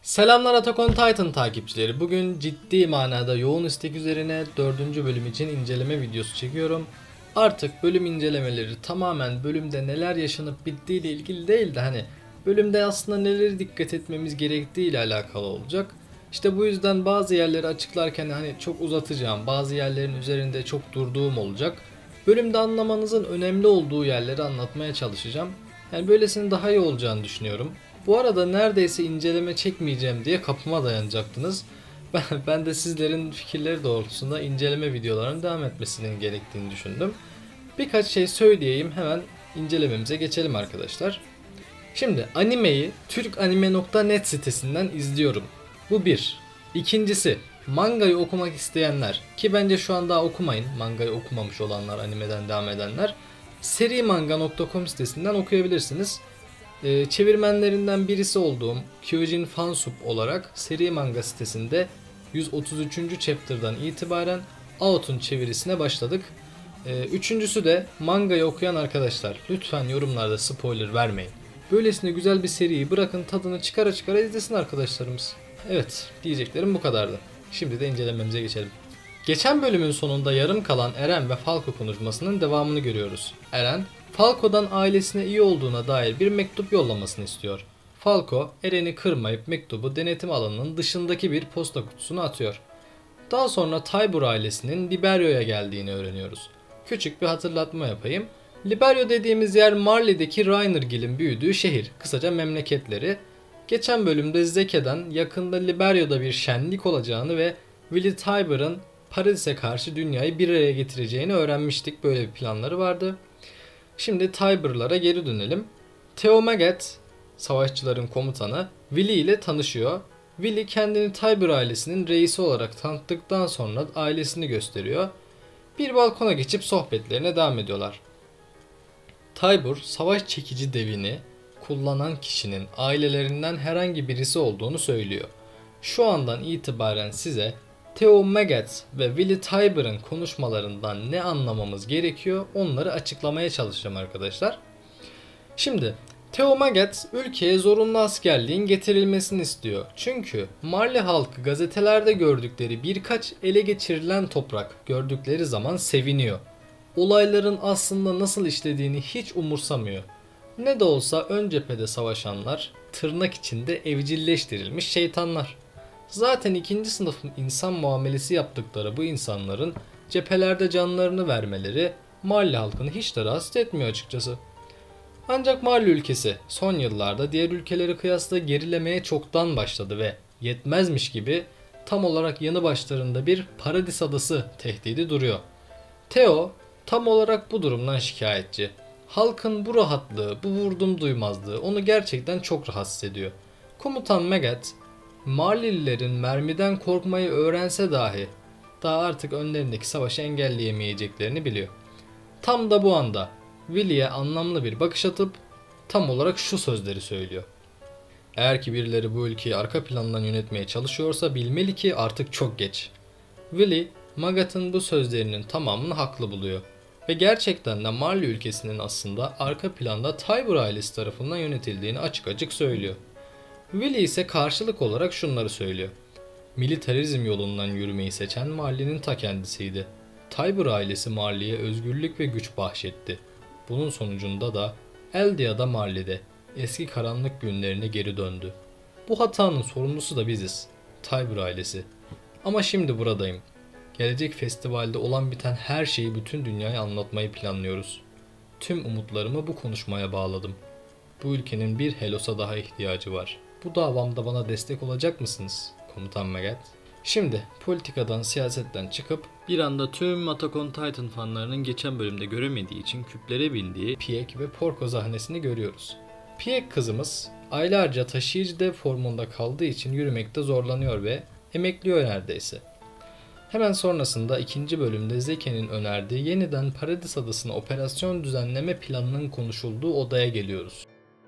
Selamlar Attack on Titan takipçileri. Bugün ciddi manada yoğun istek üzerine 4. bölüm için inceleme videosu çekiyorum. Artık bölüm incelemeleri tamamen bölümde neler yaşanıp bittiği ile ilgili değil de bölümde aslında neleri dikkat etmemiz gerektiği ile alakalı olacak. İşte bu yüzden bazı yerleri açıklarken çok uzatacağım, bazı yerlerin üzerinde çok durduğum olacak. Bölümde anlamanızın önemli olduğu yerleri anlatmaya çalışacağım. Böylesinin daha iyi olacağını düşünüyorum. Bu arada neredeyse inceleme çekmeyeceğim diye kapıma dayanacaktınız. Ben de sizlerin fikirleri doğrultusunda inceleme videolarının devam etmesinin gerektiğini düşündüm. Birkaç şey söyleyeyim, hemen incelememize geçelim arkadaşlar. Şimdi animeyi turkanime.net sitesinden izliyorum. Bu bir. İkincisi, mangayı okumak isteyenler, ki bence şu an daha okumayın, mangayı okumamış olanlar, animeden devam edenler, serimanga.com sitesinden okuyabilirsiniz. Çevirmenlerinden birisi olduğum Kyojin Fansub olarak seri manga sitesinde 133. chapter'dan itibaren Out'un çevirisine başladık. Üçüncüsü de mangayı okuyan arkadaşlar, lütfen yorumlarda spoiler vermeyin. Böylesine güzel bir seriyi bırakın tadını çıkara çıkara izlesin arkadaşlarımız. Evet, diyeceklerim bu kadardı. Şimdi de incelememize geçelim. Geçen bölümün sonunda yarım kalan Eren ve Falco konuşmasının devamını görüyoruz. Eren, Falco'dan ailesine iyi olduğuna dair bir mektup yollamasını istiyor. Falco, Eren'i kırmayıp mektubu denetim alanının dışındaki bir posta kutusuna atıyor. Daha sonra Tybur ailesinin Liberio'ya geldiğini öğreniyoruz. Küçük bir hatırlatma yapayım. Liberio dediğimiz yer Marley'deki Reinergil'in büyüdüğü şehir, kısaca memleketleri. Geçen bölümde Zeke'den yakında Liberio'da bir şenlik olacağını ve Willy Tybur'ın Paradis'e karşı dünyayı bir araya getireceğini öğrenmiştik. Böyle bir planları vardı. Şimdi Tybur'lara geri dönelim. Theo Maggett, savaşçıların komutanı, Willy ile tanışıyor. Willy kendini Tybur ailesinin reisi olarak tanıttıktan sonra ailesini gösteriyor. Bir balkona geçip sohbetlerine devam ediyorlar. Tybur, savaş çekici devini kullanan kişinin ailelerinden herhangi birisi olduğunu söylüyor. Şu andan itibaren size Theo Maggett ve Willy Tybur'ın konuşmalarından ne anlamamız gerekiyor onları açıklamaya çalışacağım arkadaşlar. Şimdi Theo Maggett ülkeye zorunlu askerliğin getirilmesini istiyor. Çünkü Marley halkı gazetelerde gördükleri birkaç ele geçirilen toprak gördükleri zaman seviniyor. Olayların aslında nasıl işlediğini hiç umursamıyor. Ne de olsa ön cephede savaşanlar tırnak içinde evcilleştirilmiş şeytanlar. Zaten ikinci sınıf insan muamelesi yaptıkları bu insanların cephelerde canlarını vermeleri Marley halkını hiç de rahatsız etmiyor açıkçası. Ancak Marley ülkesi son yıllarda diğer ülkelere kıyasla gerilemeye çoktan başladı ve yetmezmiş gibi tam olarak yanı başlarında bir Paradis adası tehdidi duruyor. Theo tam olarak bu durumdan şikayetçi. Halkın bu rahatlığı, bu vurdum duymazlığı onu gerçekten çok rahatsız ediyor. Komutan Maggett, Marleylilerin mermiden korkmayı öğrense dahi daha artık önlerindeki savaşı engelleyemeyeceklerini biliyor. Tam da bu anda Willy'e anlamlı bir bakış atıp tam olarak şu sözleri söylüyor. Eğer ki birileri bu ülkeyi arka plandan yönetmeye çalışıyorsa bilmeli ki artık çok geç. Willy, Maggett'ın bu sözlerinin tamamını haklı buluyor. Ve gerçekten de Marley ülkesinin aslında arka planda Tybur ailesi tarafından yönetildiğini açık açık söylüyor. Willy ise karşılık olarak şunları söylüyor. Militarizm yolundan yürümeyi seçen Marley'nin ta kendisiydi. Tybur ailesi Marley'e özgürlük ve güç bahşetti. Bunun sonucunda da Eldia'da Marley'de eski karanlık günlerine geri döndü. Bu hatanın sorumlusu da biziz. Tybur ailesi. Ama şimdi buradayım. Gelecek festivalde olan biten her şeyi bütün dünyaya anlatmayı planlıyoruz. Tüm umutlarımı bu konuşmaya bağladım. Bu ülkenin bir Helos'a daha ihtiyacı var. Bu davamda bana destek olacak mısınız, Komutan Maggett? Şimdi politikadan, siyasetten çıkıp bir anda tüm Attack on Titan fanlarının geçen bölümde göremediği için küplere bindiği Pieck ve Porco sahnesini görüyoruz. Pieck kızımız aylarca taşıyıcı dev formunda kaldığı için yürümekte zorlanıyor ve emekliyor neredeyse. Hemen sonrasında ikinci bölümde Zeke'nin önerdiği yeniden Paradis Adası'na operasyon düzenleme planının konuşulduğu odaya geliyoruz.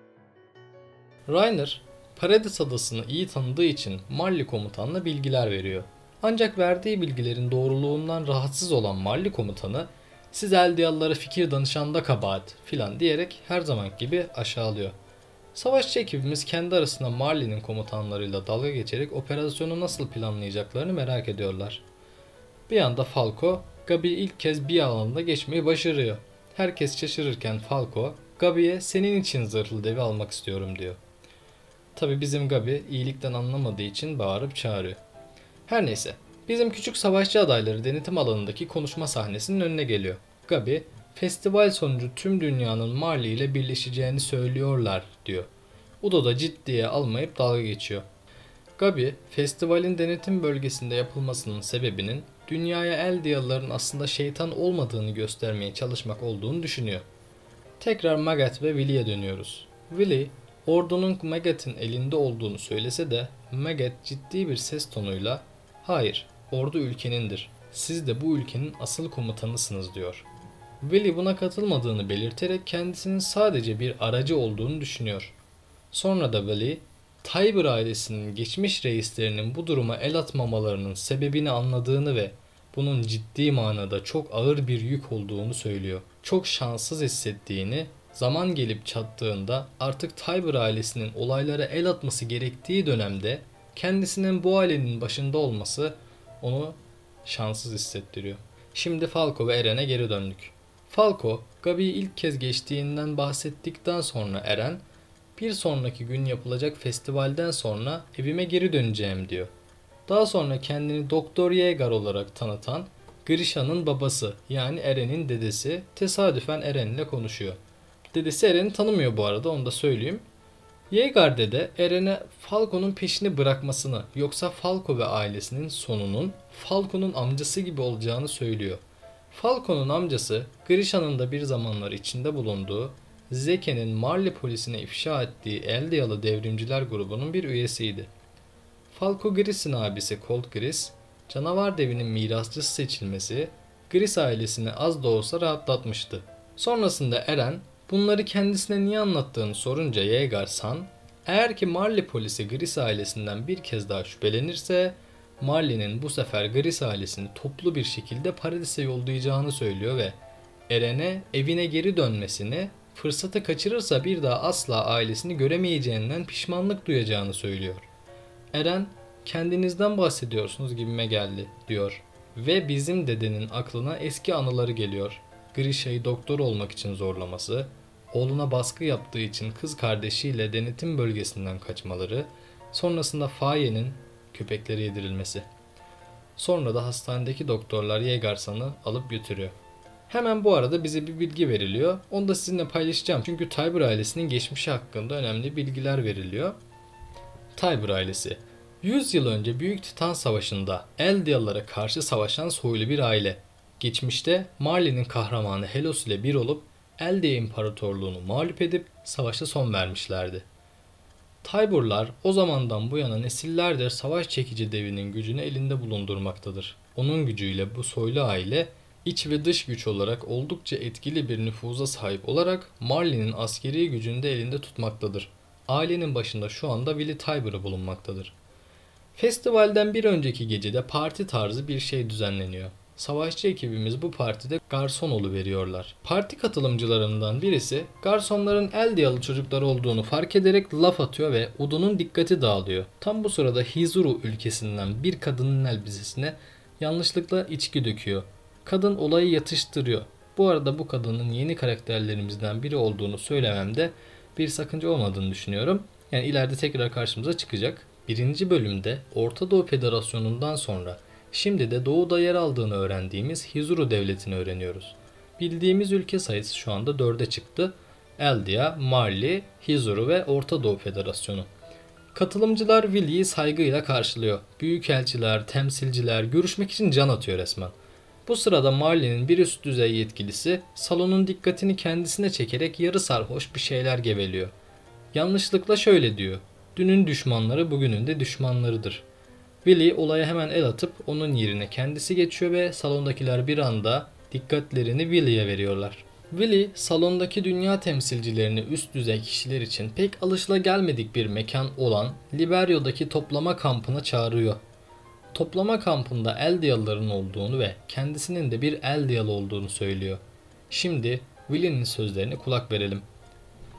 Reiner, Paradis Adası'nı iyi tanıdığı için Marley komutanına bilgiler veriyor. Ancak verdiği bilgilerin doğruluğundan rahatsız olan Marley komutanı siz Eldiyalılara fikir danışanda kabahat filan diyerek her zaman gibi aşağılıyor. Savaşçı ekibimiz kendi arasında Marley'nin komutanlarıyla dalga geçerek operasyonu nasıl planlayacaklarını merak ediyorlar. Bir anda Falco, Gabi'yi ilk kez bir alanda geçmeyi başarıyor. Herkes şaşırırken Falco, Gabi'ye senin için zırhlı devi almak istiyorum diyor. Tabi bizim Gabi iyilikten anlamadığı için bağırıp çağırıyor. Her neyse, bizim küçük savaşçı adayları denetim alanındaki konuşma sahnesinin önüne geliyor. Gabi, festival sonucu tüm dünyanın Marley ile birleşeceğini söylüyorlar diyor. Udo da ciddiye almayıp dalga geçiyor. Gabi, festivalin denetim bölgesinde yapılmasının sebebinin dünyaya Eldiyalıların aslında şeytan olmadığını göstermeye çalışmak olduğunu düşünüyor. Tekrar Magat ve Willy'e dönüyoruz. Willy, ordunun Magat'in elinde olduğunu söylese de Magat ciddi bir ses tonuyla "Hayır, ordu ülkenindir. Siz de bu ülkenin asıl komutanısınız." diyor. Willy buna katılmadığını belirterek kendisinin sadece bir aracı olduğunu düşünüyor. Sonra da Willy, Tybur ailesinin geçmiş reislerinin bu duruma el atmamalarının sebebini anladığını ve bunun ciddi manada çok ağır bir yük olduğunu söylüyor. Çok şanssız hissettiğini, zaman gelip çattığında artık Tybur ailesinin olaylara el atması gerektiği dönemde kendisinin bu ailenin başında olması onu şanssız hissettiriyor. Şimdi Falco ve Eren'e geri döndük. Falco, Gabi'yi ilk kez geçtiğinden bahsettikten sonra Eren, bir sonraki gün yapılacak festivalden sonra evime geri döneceğim diyor. Daha sonra kendini Doktor Yeager olarak tanıtan Grisha'nın babası yani Eren'in dedesi tesadüfen Eren'le konuşuyor. Dedesi Eren'i tanımıyor bu arada, onu da söyleyeyim. Yeager dede Eren'e Falco'nun peşini bırakmasını, yoksa Falco ve ailesinin sonunun Falco'nun amcası gibi olacağını söylüyor. Falco'nun amcası Grisha'nın da bir zamanlar içinde bulunduğu Zeke'nin Marley polisine ifşa ettiği Eldiyalı devrimciler grubunun bir üyesiydi. Falco Griss'in abisi Colt Griss, canavar devinin mirasçısı seçilmesi Griss ailesini az da olsa rahatlatmıştı. Sonrasında Eren bunları kendisine niye anlattığını sorunca Yeager-san, eğer ki Marley polisi Griss ailesinden bir kez daha şüphelenirse Marley'nin bu sefer Griss ailesini toplu bir şekilde Paradis'e yollayacağını söylüyor ve Eren'e evine geri dönmesini, fırsatı kaçırırsa bir daha asla ailesini göremeyeceğinden pişmanlık duyacağını söylüyor. Eren, kendinizden bahsediyorsunuz gibime geldi diyor ve bizim dedenin aklına eski anıları geliyor. Grisha'yı doktor olmak için zorlaması, oğluna baskı yaptığı için kız kardeşiyle denetim bölgesinden kaçmaları, sonrasında Faye'nin köpeklere yedirilmesi. Sonra da hastanedeki doktorlar Yeager-san'ı alıp götürüyor. Hemen bu arada bize bir bilgi veriliyor. Onu da sizinle paylaşacağım. Çünkü Tybur ailesinin geçmişi hakkında önemli bilgiler veriliyor. Tybur ailesi 100 yıl önce Büyük Titan Savaşı'nda Eldiyalılara karşı savaşan soylu bir aile. Geçmişte Marley'nin kahramanı Helos ile bir olup Eldiya İmparatorluğunu mağlup edip savaşa son vermişlerdi. Tyburlar o zamandan bu yana nesillerdir savaş çekici devinin gücünü elinde bulundurmaktadır. Onun gücüyle bu soylu aile iç ve dış güç olarak oldukça etkili bir nüfuza sahip olarak Marley'nin askeri gücünü de elinde tutmaktadır. Ailenin başında şu anda Willy Tybur bulunmaktadır. Festivalden bir önceki gecede parti tarzı bir şey düzenleniyor. Savaşçı ekibimiz bu partide garson oluveriyorlar. Parti katılımcılarından birisi garsonların Eldiyalı çocuklar olduğunu fark ederek laf atıyor ve Udo'nun dikkati dağılıyor. Tam bu sırada Hizuru ülkesinden bir kadının elbisesine yanlışlıkla içki döküyor. Kadın olayı yatıştırıyor. Bu arada bu kadının yeni karakterlerimizden biri olduğunu söylememde bir sakınca olmadığını düşünüyorum. Yani ileride tekrar karşımıza çıkacak. Birinci bölümde Orta Doğu Federasyonu'ndan sonra şimdi de Doğu'da yer aldığını öğrendiğimiz Hizuru Devleti'ni öğreniyoruz. Bildiğimiz ülke sayısı şu anda 4'e çıktı. Eldia, Marley, Hizuru ve Orta Doğu Federasyonu. Katılımcılar Willy'yi saygıyla karşılıyor. Büyükelçiler, temsilciler görüşmek için can atıyor resmen. Bu sırada Marley'nin bir üst düzey yetkilisi salonun dikkatini kendisine çekerek yarı sarhoş bir şeyler geveliyor. Yanlışlıkla şöyle diyor: "Dünün düşmanları bugünün de düşmanlarıdır." Willy olaya hemen el atıp onun yerine kendisi geçiyor ve salondakiler bir anda dikkatlerini Willy'ye veriyorlar. Willy salondaki dünya temsilcilerini üst düzey kişiler için pek alışılagelmedik bir mekan olan Liberio'daki toplama kampına çağırıyor. Toplama kampında Eldiyalıların olduğunu ve kendisinin de bir Eldiyalı olduğunu söylüyor. Şimdi Willy'nin sözlerine kulak verelim.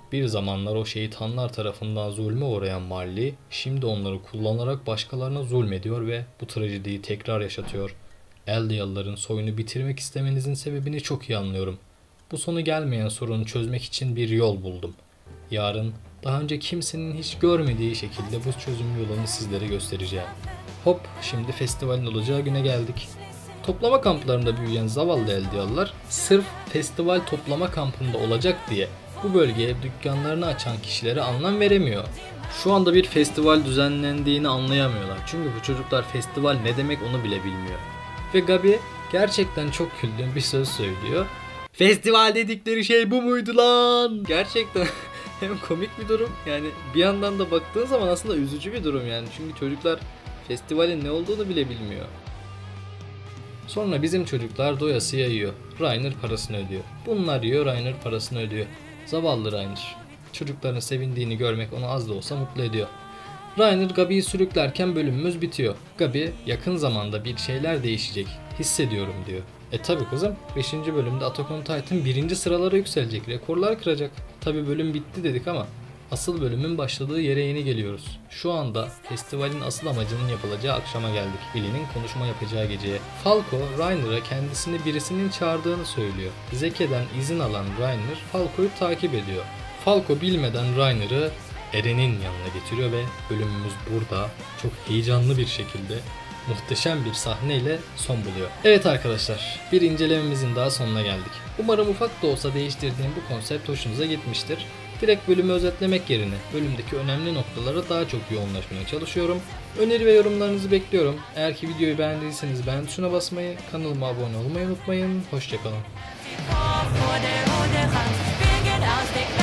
Bir zamanlar o şeytanlar tarafından zulme uğrayan Marley, şimdi onları kullanarak başkalarına zulmediyor ve bu trajediyi tekrar yaşatıyor. Eldiyalıların soyunu bitirmek istemenizin sebebini çok iyi anlıyorum. Bu sonu gelmeyen sorunu çözmek için bir yol buldum. Yarın daha önce kimsenin hiç görmediği şekilde bu çözüm yolunu sizlere göstereceğim. Hop, şimdi festivalin olacağı güne geldik. Toplama kamplarında büyüyen zavallı Eldiyalılar sırf festival toplama kampında olacak diye bu bölgeye dükkanlarını açan kişilere anlam veremiyor. Şu anda bir festival düzenlendiğini anlayamıyorlar. Çünkü bu çocuklar festival ne demek onu bile bilmiyor. Ve Gabi gerçekten çok güldüğüm bir söz söylüyor. Festival dedikleri şey bu muydu lan? Gerçekten hem komik bir durum, yani bir yandan da baktığın zaman aslında üzücü bir durum yani. Çünkü çocuklar festivalin ne olduğunu bile bilmiyor. Sonra bizim çocuklar doyasıya yiyor. Rainer parasını ödüyor. Bunlar yiyor, Rainer parasını ödüyor. Zavallı Rainer. Çocukların sevindiğini görmek onu az da olsa mutlu ediyor. Rainer Gabi'yi sürüklerken bölümümüz bitiyor. Gabi yakın zamanda bir şeyler değişecek. Hissediyorum diyor. Tabi kızım, 5. bölümde Attack on Titan 1. sıralara yükselecek. Rekorlar kıracak. Tabi bölüm bitti dedik ama asıl bölümün başladığı yere yeni geliyoruz. Şu anda festivalin asıl amacının yapılacağı akşama geldik. Billy'nin konuşma yapacağı geceye. Falco, Rainer'a kendisini birisinin çağırdığını söylüyor. Zeke'den izin alan Rainer, Falco'yu takip ediyor. Falco bilmeden Rainer'ı Eren'in yanına getiriyor ve bölümümüz burada çok heyecanlı bir şekilde muhteşem bir sahneyle son buluyor. Evet arkadaşlar, bir incelememizin daha sonuna geldik. Umarım ufak da olsa değiştirdiğim bu konsept hoşunuza gitmiştir. Direkt bölümü özetlemek yerine bölümdeki önemli noktalara daha çok yoğunlaşmaya çalışıyorum. Öneri ve yorumlarınızı bekliyorum. Eğer ki videoyu beğendiyseniz beğen tuşuna basmayı, kanalıma abone olmayı unutmayın. Hoşçakalın.